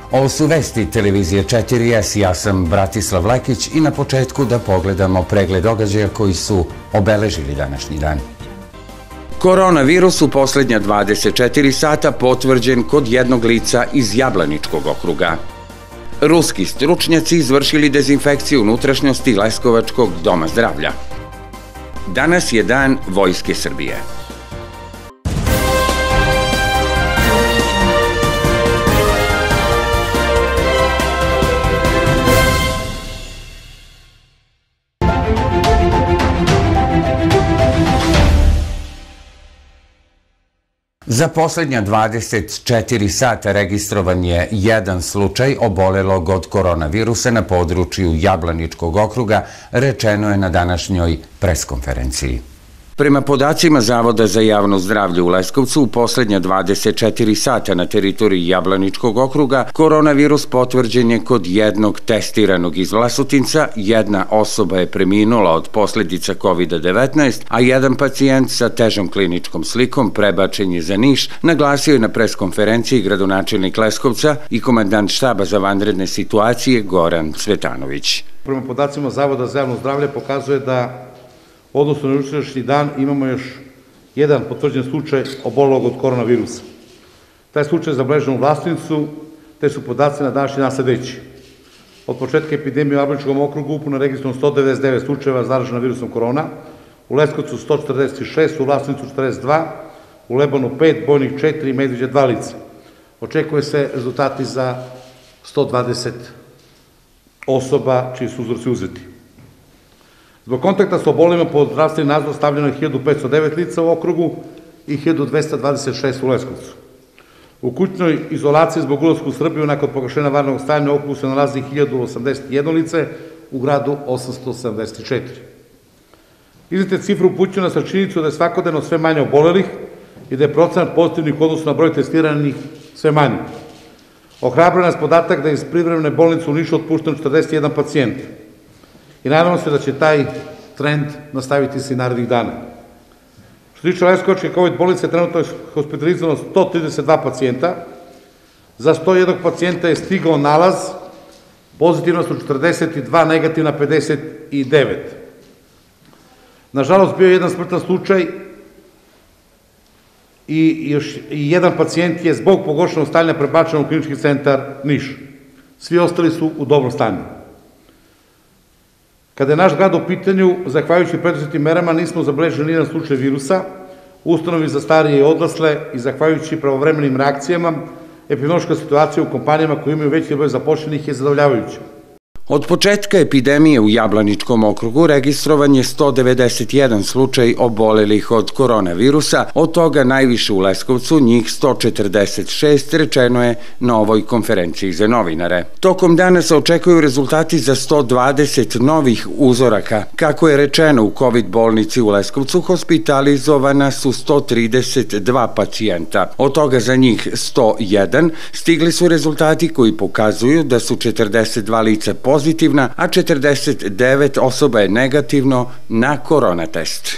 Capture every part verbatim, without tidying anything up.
Ovo su vesti televizije četiri es, ja sam Bratislav Lekić i na početku da pogledamo pregled događaja koji su obeležili današnji dan. Koronavirus u poslednja dvadeset četiri sata potvrđen kod jednog lica iz Jablaničkog okruga. Ruski stručnjaci izvršili dezinfekciju unutrašnjosti Leskovačkog doma zdravlja. Danas je dan Vojske Srbije. Za poslednja dvadeset četiri sata registrovan je jedan slučaj obolelog od koronavirusa na području Jablaničkog okruga, rečeno je na današnjoj preskonferenciji. Prema podacima Zavoda za javno zdravlje u Leskovcu, u poslednja dvadeset četiri sata na teritoriji Jablaničkog okruga koronavirus potvrđen je kod jednog testiranog iz Vlasotinca, jedna osoba je preminula od posledica kovid devetnaest, a jedan pacijent sa težom kliničkom slikom prebačen je za Niš, naglasio je na preskonferenciji gradonačelnik Leskovca i komandant štaba za vanredne situacije Goran Cvetanović. Prema podacima Zavoda za javno zdravlje pokazuje da odnosno na jučerašnji dan imamo još jedan potvrđen slučaj obolelog od koronavirusa. Taj slučaj je zabeležen u Vlasotincu, te su podaci na današnji dan sledeći. Od početka epidemije u Jablaničkom okrugu ukupno registrovano sto devedeset devet slučajeva zaražena virusom korona, u Leskovcu sto četrdeset šest, u Vlasotincu četrdeset dva, u Lebanu pet, Bojnik četiri i Medveđa dva lica. Očekuje se rezultati za sto dvadeset osoba čiji su uzorci uzeti. Zbog kontakta sa obolelima pod zdravstveni nadzor stavljeno je hiljadu petsto devet lica u okrugu i hiljadu dvesta dvadeset šest u Leskovcu. U kućnoj izolaciji zbog ulaska u Srbiju nakon proglašenja vanrednog stanja u okrugu se nalazi hiljadu osamdeset jedno lice, u gradu osamsto sedamdeset četiri. Iznete cifre upućuju nas na činjenicu da je svakodnevno sve manje obolelih i da je procenat pozitivnih u odnosu na broj testiranih sve manji. Ohrabruje nas podatak da je iz privremene bolnice u Nišu otpušteno četrdeset jedan pacijent. I nadamo se da će taj trend nastaviti se i narednih dana. Što se tiče Leskovačke kovid bolnice, trenutno je hospitalizovano sto trideset dva pacijenta, za sto jedan pacijenta je stigao nalaz, pozitivno su četrdeset dva, negativna pedeset devet. Nažalost, bio je jedan smrtan slučaj i još jedan pacijent je zbog pogoršanog stanja prebačen u klinički centar Niš. Svi ostali su u dobrom stanju. Kada je naš grad u pitanju, zahvaljujući preduzetim merama, nismo zabeležili nijedan slučaj virusa, ustanovi za starije i odlasle i zahvaljujući pravovremenim reakcijama, epidemiološka situacija u kompanijama koje imaju veći broj zaposlenih je zadovoljavajuća. Od početka epidemije u Jablaničkom okrugu registrovan je sto devedeset jedan slučaj obolelih od koronavirusa, od toga najviše u Leskovcu, njih sto četrdeset šest, rečeno je na ovoj konferenciji za novinare. Tokom dana se očekuju rezultati za sto dvadeset novih uzoraka. Kako je rečeno, u kovid bolnici u Leskovcu hospitalizovana su sto trideset dva pacijenta. Od toga za njih sto jedan stigli su rezultati koji pokazuju da su četrdeset dva lica pozitivna, pozitivna, a četrdeset devet osoba je negativno na korona test.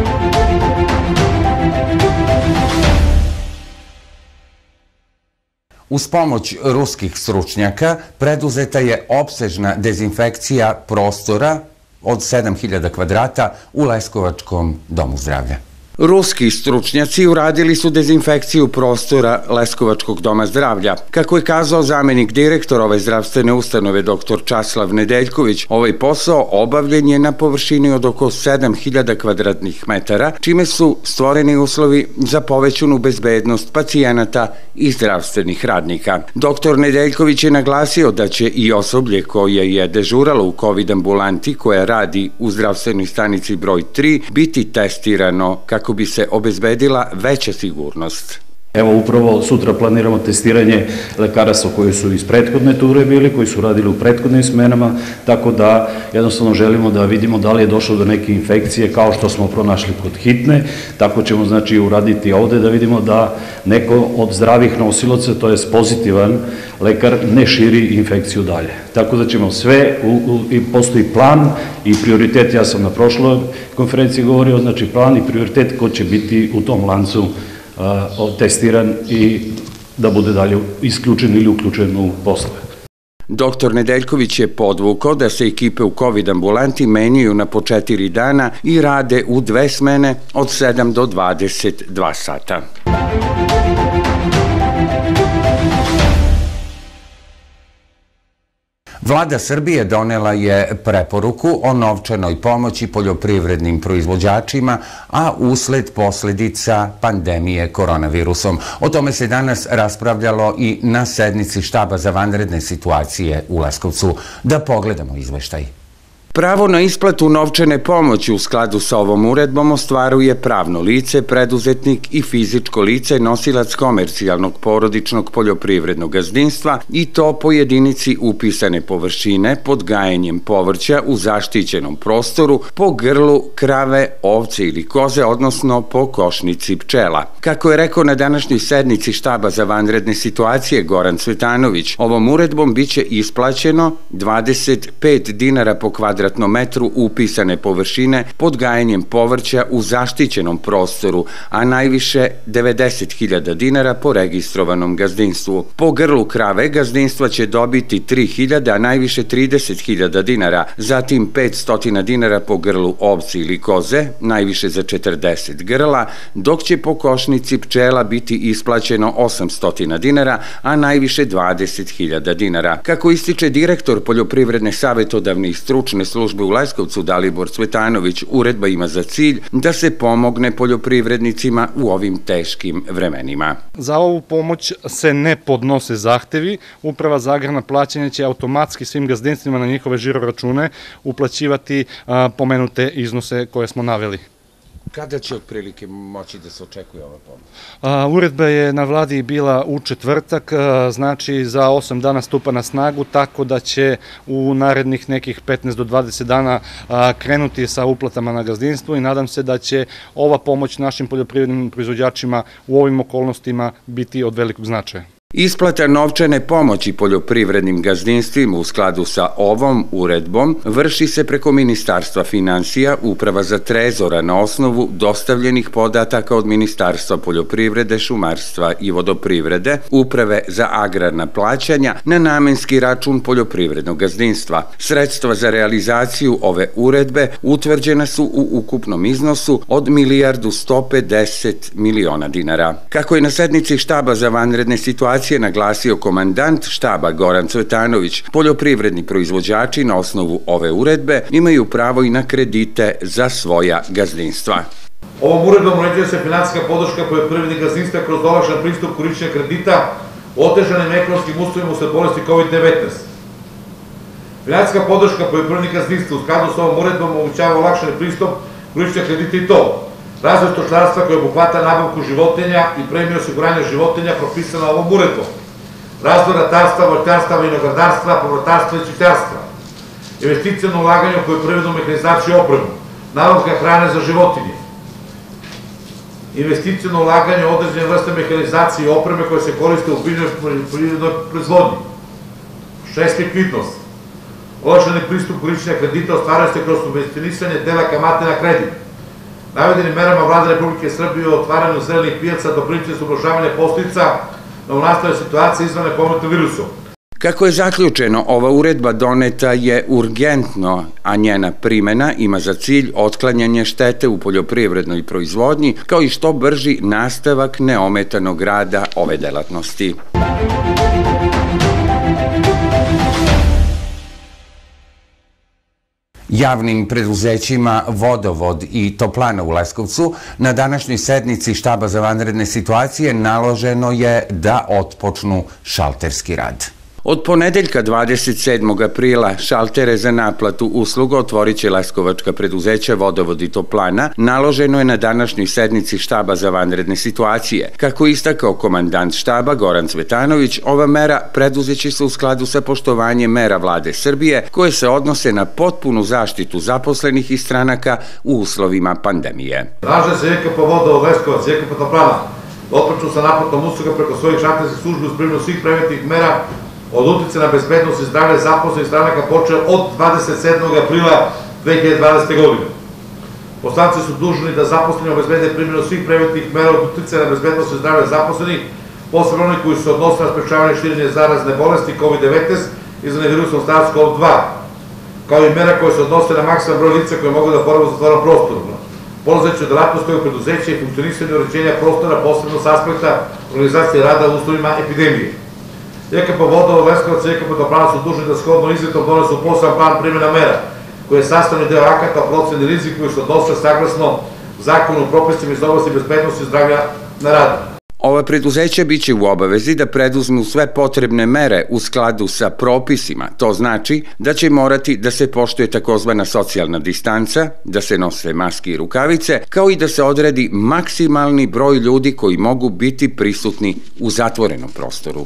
Uz pomoć ruskih stručnjaka preduzeta je opsežna dezinfekcija prostora od sedam hiljada kvadrata u Leskovačkom domu zdravlja. Ruski stručnjaci uradili su dezinfekciju prostora Leskovačkog doma zdravlja. Kako je kazao zamenik direktora ove zdravstvene ustanove doktor Časlav Nedeljković, ovaj posao obavljen je na površini od oko sedam hiljada kvadratnih metara, čime su stvoreni uslovi za povećanu bezbednost pacijenata i zdravstvenih radnika. Doktor Nedeljković je naglasio da će i osoblje koje je dežuralo u kovid ambulanti koja radi u zdravstvenoj stanici broj tri biti testirano kako bi se obezbedila veća sigurnost. Evo, upravo sutra planiramo testiranje lekara koji su iz prethodne ture bili, koji su radili u prethodnim smenama, tako da jednostavno želimo da vidimo da li je došlo do neke infekcije kao što smo pronašli kod hitne, tako ćemo znači uraditi ovde da vidimo da neko od zdravih nosilaca, to je pozitivan lekar, ne širi infekciju dalje. Tako da ćemo sve, i postoji plan i prioritet, ja sam na prošloj konferenciji govorio, znači plan i prioritet ko će biti u tom lancu testiran i da bude dalje isključen ili uključen u poslove. Doktor Nedeljković je podvukao da se ekipe u kovid ambulanti menjaju na po četiri dana i rade u dve smene od sedam do dvadeset dva sata. Vlada Srbije donela je preporuku o novčanoj pomoći poljoprivrednim proizvođačima, a usled posledica pandemije koronavirusom. O tome se danas raspravljalo i na sednici štaba za vanredne situacije u Leskovcu. Da pogledamo izveštaj. Pravo na isplatu novčane pomoći u skladu sa ovom uredbom ostvaruje pravno lice, preduzetnik i fizičko lice nosilac komercijalnog porodičnog poljoprivrednog gazdinstva i to po jedinici upisane površine pod gajenjem povrća u zaštićenom prostoru po grlu krave, ovce ili koze, odnosno po košnici pčela. Kako je rekao na današnjoj sednici štaba za vanredne situacije Goran Cvetanović, ovom uredbom biće isplaćeno dvadeset pet dinara po kvadratnom metru upisane površine pod gajenjem povrća u zaštićenom prostoru, a najviše devedeset hiljada dinara po registrovanom gazdinstvu. Po grlu krave gazdinstva će dobiti tri hiljade, a najviše trideset hiljada dinara, zatim petsto dinara po grlu ovce ili koze, najviše za četrdeset grla, dok će po košnici pčela biti isplaćeno osamsto dinara, a najviše dvadeset hiljada dinara. Kako ističe direktor Poljoprivredne savetodavne i stručne službe u Leskovcu Dalibor Cvetanović, uredba ima za cilj da se pomogne poljoprivrednicima u ovim teškim vremenima. Za ovu pomoć se ne podnose zahtevi. Uprava za agrarna plaćanja će automatski svim gazdinstvima na njihove žiro račune uplaćivati pomenute iznose koje smo naveli. Kada će otprilike moći da se očekuje ova pomoć? Uredba je na vladi bila u četvrtak, znači za osam dana stupa na snagu, tako da će u narednih nekih petnaest do dvadeset dana krenuti sa uplatama na gazdinstvo i nadam se da će ova pomoć našim poljoprivrednim proizvođačima u ovim okolnostima biti od velikog značaja. Isplata novčane pomoći poljoprivrednim gazdinstvima u skladu sa ovom uredbom vrši se preko Ministarstva finansija, Uprava za trezora na osnovu dostavljenih podataka od Ministarstva poljoprivrede, šumarstva i vodoprivrede, Uprave za agrarna plaćanja na namenski račun poljoprivrednog gazdinstva. Sredstva za realizaciju ove uredbe utvrđena su u ukupnom iznosu od milijardu sto pedeset miliona dinara. Kako je na sednici štaba za vanredne situacije naglasio komandant štaba Goran Cvetanović, poljoprivredni proizvođači na osnovu ove uredbe imaju pravo i na kredite za svoja gazdinstva. Ovom uredbom uređuje se finansijska podrška poljoprivrednih gazdinstva kroz olakšan pristup korišćenja kredita u otežanim ekonomskim uslovima usled bolesti kovid devetnaest. Finansijska podrška poljoprivrednih gazdinstva u skladu sa ovom uredbom omogućava olakšan pristup korišćenja kredita i to: razvoj stočarstva koji obuhvata nabavku životinja i premiju osiguranja životinja propisana ovom uredbom, razvoj ratarstva, voćarstva, vinogradarstva, povrtarstva i cvjećarstva, investicijalno ulaganje u poljoprivrednu mehanizaciju i opremu, nabavka hrane za životinje, investicijalno ulaganje u određene vrste mehanizacije i opreme koje se koriste u poljoprivrednoj proizvodnji. Šest, likvidnost. Olakšani pristup korišćenja kredita ostvaruje se kroz subvencionisanje dela kamate na kredit. Navedenim merama Vlada Republike Srbije u otvaranju zelenih pijaca doprinosi se ublažavanje posledica novonastale situacije izazvane pomenutim virusom. Kako je zaključeno, ova uredba doneta je urgentno, a njena primena ima za cilj otklanjanje štete u poljoprivrednoj proizvodnji, kao i što brži nastavak neometanog rada ove delatnosti. Javnim preduzećima Vodovod i Toplana u Leskovcu na današnjoj sednici štaba za vanredne situacije naloženo je da otpočnu šalterski rad. Od ponedeljka dvadeset sedmog aprila šaltere za naplatu usluga otvorit će leskovačka preduzeća Vodovod i Toplana, naloženo je na današnjoj sednici štaba za vanredne situacije. Kako istakao komandant štaba Goran Cvetanović, ova mera preduzeće se u skladu sa poštovanjem mera Vlade Srbije koje se odnose na potpunu zaštitu zaposlenih i stranaka u uslovima pandemije. Traže se J K P Vodovod Leskovac, J K P Toplana da otpočnu sa naplatom usluga preko svojih šalterskih službi uz primjenu svih preventivnih mera od uticaja na bezbednost i zdravlje zaposlenih stranaka počeo od dvadeset sedmog aprila dve hiljade dvadesete. godine. Poslanci su dužni da zaposleni obezbede primjenu svih preventivnih mera od uticaja na bezbednost i zdravlje zaposlenih posebno oni koji su odnosili na sprečavanje širenja zarazne bolesti kovid devetnaest izazvane virusom SARS CoV dva, kao i mera koje se odnose na maksimalan broj lica koje mogu da boravu u zatvorenom prostoru. Polazeći od delatnosti ovog preduzeća i funkcionisanja uređenja prostora, posebno s aspekta organizacije rada u uslovima epidemije. J K P Vodovod Leskovac i J K P Toplana su dužni da shodno izrijekom donesu poseban plan primjena mera, koji je sastavni deo akata o proceni rizika koji se odnose saglasno zakonu o propisima iz oblasti bezbednosti i zdravlja na radu. Ova preduzeća biće u obavezi da preduzmu sve potrebne mere u skladu sa propisima. To znači da će morati da se poštuje takozvana socijalna distanca, da se nose maske i rukavice, kao i da se odredi maksimalni broj ljudi koji mogu biti prisutni u zatvorenom prostoru.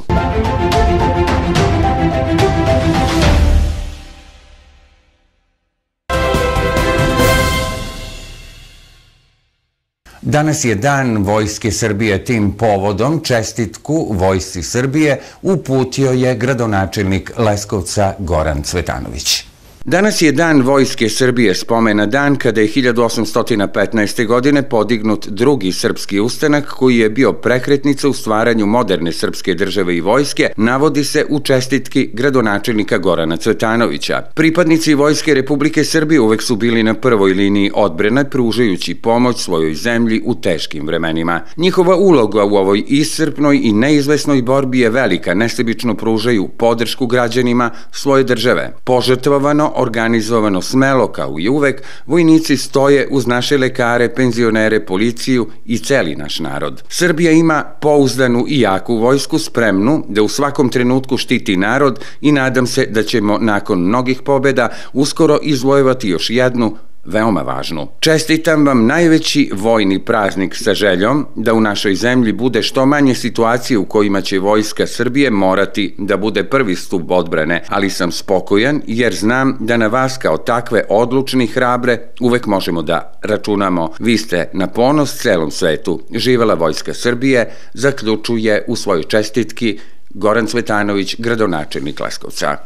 Danas je Dan Vojske Srbije. Tim povodom čestitku Vojsci Srbije uputio je gradonačelnik Leskovca Goran Cvetanović. Danas je Dan Vojske Srbije, spomena dan kada je hiljadu osamsto petnaeste. godine podignut drugi srpski ustanak koji je bio prekretnica u stvaranju moderne srpske države i vojske, navodi se u čestitki gradonačelnika Gorana Cvetanovića. Pripadnici Vojske Republike Srbije uvek su bili na prvoj liniji odbrane, pružajući pomoć svojoj zemlji u teškim vremenima. Njihova uloga u ovoj iscrpnoj i neizvesnoj borbi je velika, nesebično pružaju podršku građanima svoje države. Požrtvovano, organizovano, smelo, kao i uvek, vojnici stoje uz naše lekare, penzionere, policiju i celi naš narod. Srbija ima pouzdanu i jaku vojsku, spremnu da u svakom trenutku štiti narod i nadam se da ćemo nakon mnogih pobjeda uskoro izvojevati još jednu, veoma važnu. Čestitam vam najveći vojni praznik sa željom da u našoj zemlji bude što manje situacije u kojima će Vojska Srbije morati da bude prvi stub odbrane, ali sam spokojan jer znam da na vas kao takve odlučne i hrabre uvek možemo da računamo. Vi ste na ponos celom svetu. Živela Vojska Srbije, zaključuje u svojoj čestitki Goran Cvetanović, gradonačelnik Leskovca.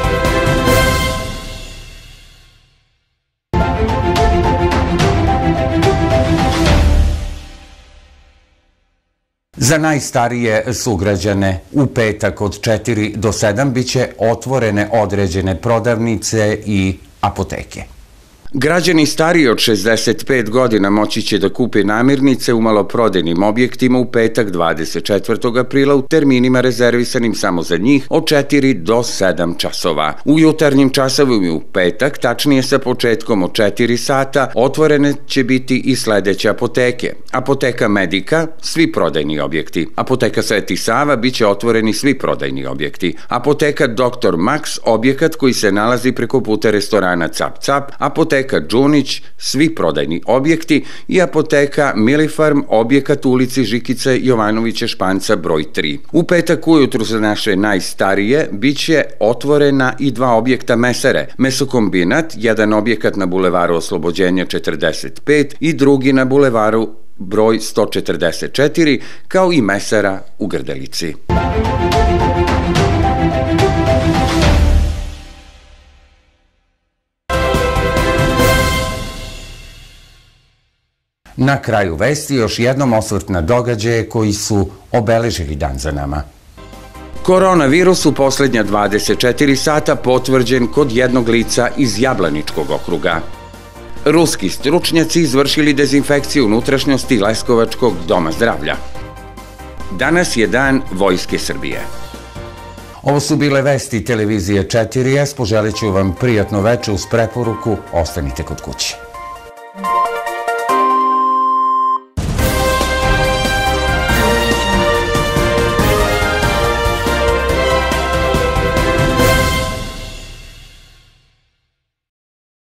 Za najstarije sugrađane u petak od četiri do sedam biće otvorene određene prodavnice i apoteke. Građani stariji od šezdeset pet godina moći će da kupe namirnice u maloprodajnim objektima u petak dvadeset četvrtog aprila u terminima rezervisanim samo za njih od četiri do sedam časova. U jutarnjim časovima u petak, tačnije sa početkom od četiri sata, otvorene će biti i sledeće apoteke. Apoteka Medika, svi prodajni objekti. Apoteka Sveti Sava, biće otvoreni svi prodajni objekti. Apoteka doktor Max, objekat koji se nalazi preko puta restorana Cap Cap. Apoteka Apoteka Đunić, svi prodajni objekti i apoteka Milifarm, objekat u ulici Žikice Jovanovića Španca broj tri. U petak ujutru za naše najstarije biće otvorena i dva objekta mesare. Mesokombinat, jedan objekat na bulevaru Oslobođenja četrdeset pet i drugi na bulevaru broj sto četrdeset četiri, kao i mesara u Grdelici. Na kraju vesti još jednom osvrt na događaje koji su obeležili dan za nama. Koronavirus u poslednja dvadeset četiri sata potvrđen kod jednog lica iz Jablaničkog okruga. Ruski stručnjaci izvršili dezinfekciju unutrašnjosti Leskovačkog doma zdravlja. Danas je Dan Vojske Srbije. Ovo su bile vesti televizije četiri S. Poželit ću vam prijatno veče uz preporuku ostanite kod kuće.